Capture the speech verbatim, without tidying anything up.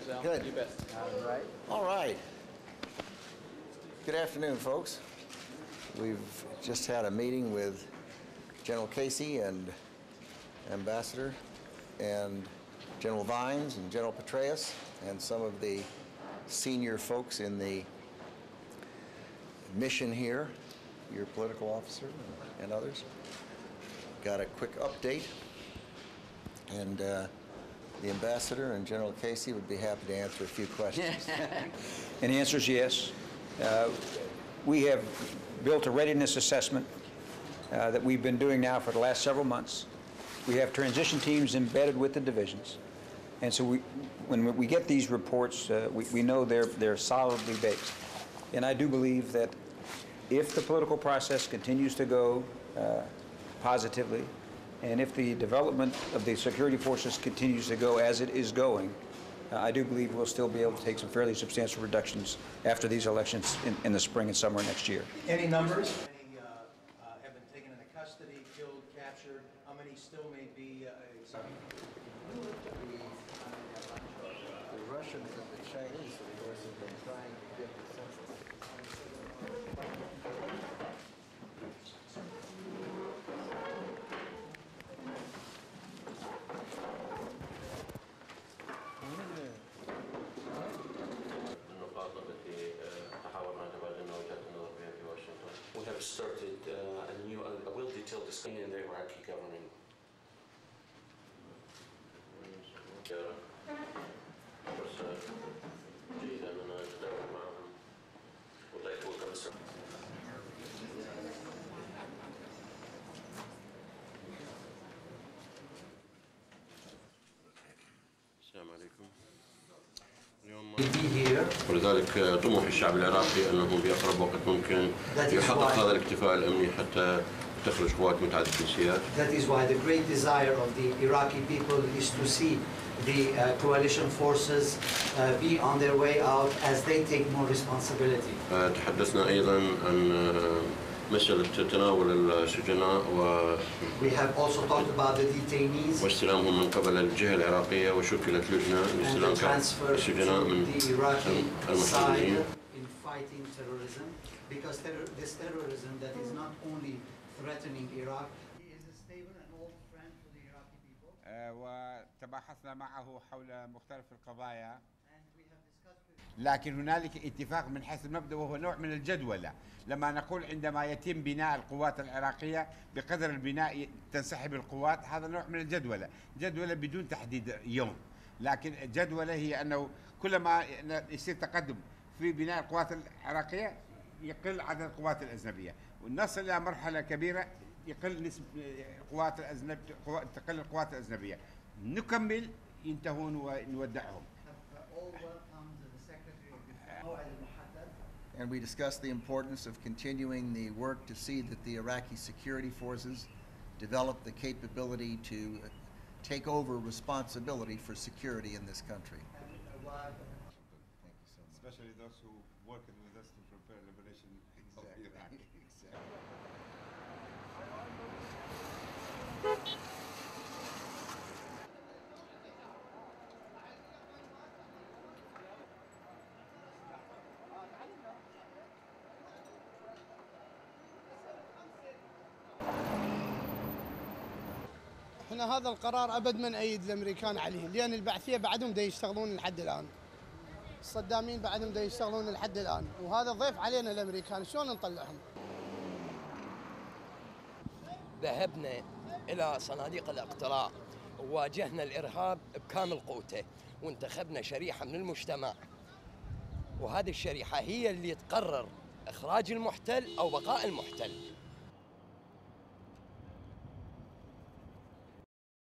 Phil. Good. You bet. All right. All right. Good afternoon, folks. We've just had a meeting with General Casey and Ambassador and General Vines and General Petraeus and some of the senior folks in the mission here, your political officer and others. Got a quick update, and uh, the Ambassador and General Casey would be happy to answer a few questions. And the answer is yes. Uh, we have built a readiness assessment uh, that we've been doing now for the last several months. We have transition teams embedded with the divisions. And so we, when we get these reports, uh, we, we know they're, they're solidly based. And I do believe that if the political process continues to go uh, positively, and if the development of the security forces continues to go as it is going, uh, I do believe we'll still be able to take some fairly substantial reductions after these elections in, in the spring and summer next year. Any numbers? How many uh, uh, have been taken into custody, killed, captured? How many still may be? Uh, The Russians and the Chinese, of course, have been trying to get the census. We have started uh, a new, a well-detailed discussion in the Iraqi government. ولذلك طموح الشعب العراقي أنه بأقرب وقت ممكن يحقق هذا الاكتفاء الأمني حتى تخرج قوات متعددة الجنسيات. That is why the great desire of the Iraqi people is to see the uh, coalition forces uh, be on their way out as they take more responsibility. تحدثنا أيضا عن مسألة تناول السجناء و We have also talked about the detainees واستلامهم من قبل الجهة العراقية وشكلت لجنة and the لاستلام transfer السجناء to من the Iraqi المحتجزين. side in fighting terrorism, because terror this terrorism that is not only threatening Iraq. He is a stable and old friend to the Iraqi people. وتباحثنا معه حول مختلف القضايا. And we have discussed with لكن هنالك اتفاق من حيث المبدأ وهو نوع من الجدولة. لما نقول عندما يتم بناء القوات العراقية بقدر البناء تنسحب القوات، هذا نوع من الجدولة، جدولة بدون تحديد يوم، لكن الجدولة هي أنه كلما يصير تقدم في بناء القوات العراقية يقل عدد القوات الأجنبية، ونصل إلى مرحلة كبيرة يقل نسبة القوات الأجنبية، تقل القوات الأجنبية، نكمل ينتهون ونودعهم. And we discussed the importance of continuing the work to see that the Iraqi security forces develop the capability to take over responsibility for security in this country. Thank you so much. Especially those who worked with us to prepare liberation of Iraq. احنا هذا القرار ابد ما نأيد الامريكان عليه، لان البعثيه بعدهم دا يشتغلون لحد الان. الصدامين بعدهم دا يشتغلون لحد الان، وهذا ضيف علينا الامريكان، شلون نطلعهم؟ ذهبنا الى صناديق الاقتراع وواجهنا الارهاب بكامل قوته، وانتخبنا شريحه من المجتمع، وهذه الشريحه هي اللي تقرر اخراج المحتل او بقاء المحتل.